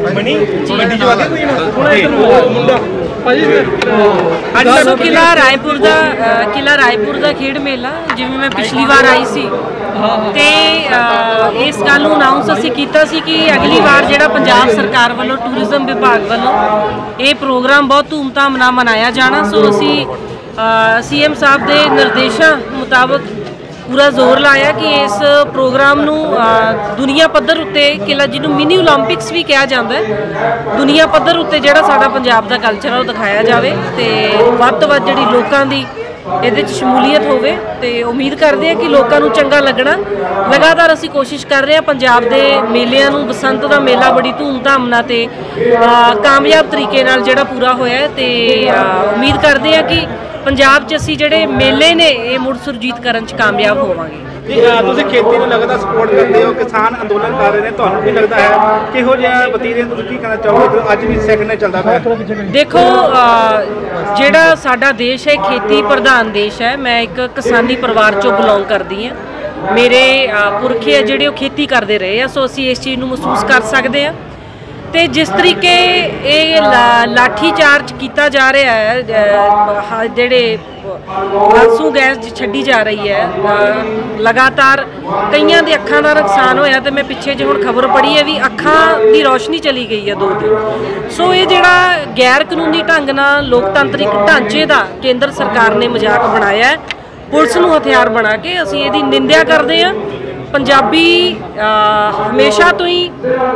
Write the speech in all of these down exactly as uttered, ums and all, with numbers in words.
किला रायपुर का किला रायपुर का खेड मेला जिवें मैं पिछली बार आई सी ते इस गल नूं अनाउंस असीं कीता सी कि अगली बार जिहड़ा पंजाब सरकार वालों टूरिज्म विभाग वालों ये प्रोग्राम बहुत धूमधाम नाल मनाया जाना। सो असीं सी एम साहब के निर्देशों मुताबिक पूरा जोर लाया कि इस प्रोग्राम नूं दुनिया पद्धर उत्ते किला जिन्हों मिनी ओलंपिक्स भी कहा जाता है दुनिया पद्धर उत्ते जिहड़ा साडा पंजाब दा कल्चर है वो दिखाया जाए तो वध तो वध जिहड़ी लोकां दी इहदे च शमूलीयत होवे ते उम्मीद करते हैं कि लोगों को चंगा लगना। लगातार असी कोशिश कर रहे हैं पंजाब के मेलिਆਂ ਨੂੰ बसंत का मेला बड़ी धूमधाम नाल ते कामयाब तरीके नाल जिहड़ा पूरा होया ते उम्मीद करते हैं कि पंजाब च असी जिहड़े मेले ने ये मुड़ सुरजीत करन च कामयाब होवांगे। तुसीं खेती नूं लगदा सपोर्ट करते हो, किसान अंदोलन कर रहे हैं, तुहानूं की लगता है किहो जिहा वतीरे तुसीं की कहना चाहोगे अज भी सैकंड ने चलदा पिया? देखो जिहड़ा साडा देश है खेती प्रधान देश है। मैं एक किसानी परिवार चों बिलोंग करदी हां। मेरे पुरखे जिहड़े खेती करते रहे हैं, सो असीं इस चीज़ नूं महसूस कर सकते हैं। तो जिस तरीके ये ला, लाठी चार्ज किया जा रहा है जेडे आंसू गैस छड्डी जा रही है लगातार कईयां दी अखां दा नुकसान होया तो मैं पिछे जो हुण खबर पढ़ी है भी अखां दी रोशनी चली गई है दो दिन। सो ये जिहड़ा गैर कानूनी ढंग नाल लोकतांत्रिक ढांचे का केंद्र सरकार ने मजाक बनाया है, पुलिस नूं हथियार बना के असीं इहदी निंदा करते हैं। पंजाबी हमेशा तो ही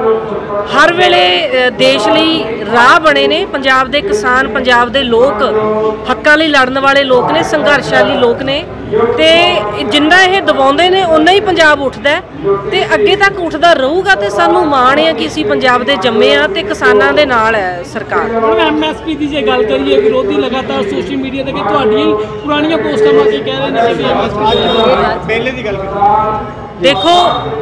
हर वेले देश लई राह बने ने। पंजाब दे किसान पंजाब दे लोग हक्कां लई लड़न वाले लोग ने, संघर्षशाली लोग ने ते जिन्ना ये दबाउंदे ने उन्ना ही पंजाब उठदा है ते अगे तक उठदा रहूगा। ते सानूं माण है कि असीं पंजाब दे जम्मे आ ते किसानां दे नाल है सरकार। एम एस पी की जे गल करिए विरोधी लगातार सोशल मीडिया ते तुहाडीआं पुरानियां पोस्टां ला के कह रहे हैं कि एम एस पी पहले दी गल करिए। देखो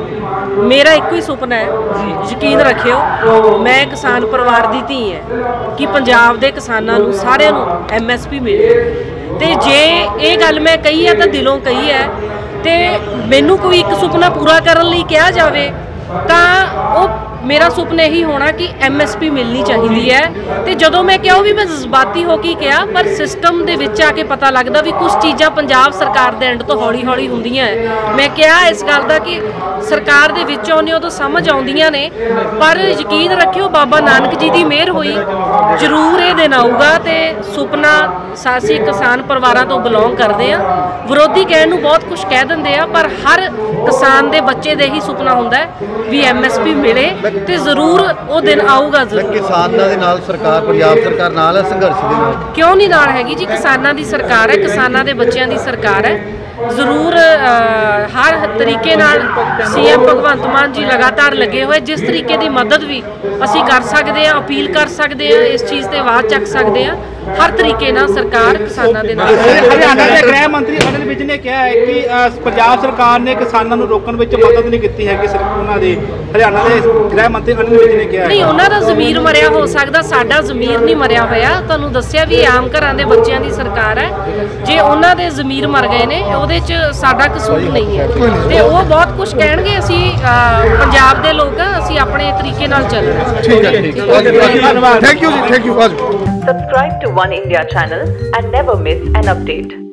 मेरा एक ही सुपना है, यकीन रखियो मैं किसान परिवार की धी है कि पंजाब के किसानों नूं सारिਆਂ नूं एम एस पी मिले। तो जे ये गल मैं कही है तो दिलों कही है तो मैनू कोई एक सुपना पूरा करने लई कहा जाए तो वो मेरा सुपना यही होना कि एम एस पी मिलनी चाहिए है। तो जदों मैं क्या भी मैं जज्बाती हो के कहा पर सिस्टम के विच आके पता लगता भी कुछ चीज़ां पंजाब सरकार के एंड तो हौली हौली होंदियां है। मैं क्या इस गल का कि सरकार के विच आउंदे उदों समझ आउंदियां ने पर यकीन रखियो बाबा नानक जी की मेहर होई जरूर ये दिन आऊगा। तो सुपना सासी किसान परिवारों तो बिलोंग करते हैं। विरोधी कहण नूं बहुत कुछ कह दिंदे आ पर हर किसान के बच्चे का ही सुपना हुंदा है भी एम एस पी मिले ते जरूर वो दिन आऊगा। जरूर किसानां दे नाल सरकार पंजाब सरकार नाल है संघर्ष दे नाल क्यों नहीं नाल हैगी जी। किसानां दी सरकार है, किसानां दे बच्चों की सरकार है। जरूर हर तरीके नाल सी एम भगवंत मान जी लगातार लगे हुए जिस तरीके की मदद भी असी कर सकते हैं अपील कर सकते हैं इस चीज़ से आवाज़ चक सकते हैं। हर तरीके नाल सरकार किसानां दे नाल। हरियाणा के गृह मंत्री अनिल विज ने कहा है कि पंजाब सरकार ने किसानों को रोकने में मदद नहीं की है। हरियाणा के गृह मंत्री अनिल विज ने कहा नहीं उन्हों का जमीर मरिया हो सकता, साडा जमीर नहीं मरिया होया। तुहानूं दस्सिया भी आम घरां दे बच्चों की सरकार है, जे उन्हों के जमीर मर गए ने ਉਹਦੇ ਚ ਸਾਡਾ ਕਸੂਰ ਨਹੀਂ ਹੈ ਤੇ ਉਹ ਬਹੁਤ ਕੁਝ ਕਹਿਣਗੇ। ਅਸੀਂ ਪੰਜਾਬ ਦੇ ਲੋਕ ਅਸੀਂ ਆਪਣੇ ਤਰੀਕੇ ਨਾਲ ਚੱਲਣਾ। ਠੀਕ ਹੈ ਠੀਕ ਹੈ ਧੰਨਵਾਦ। Thank you ji, thank you. Subscribe to One India channel and never miss an update.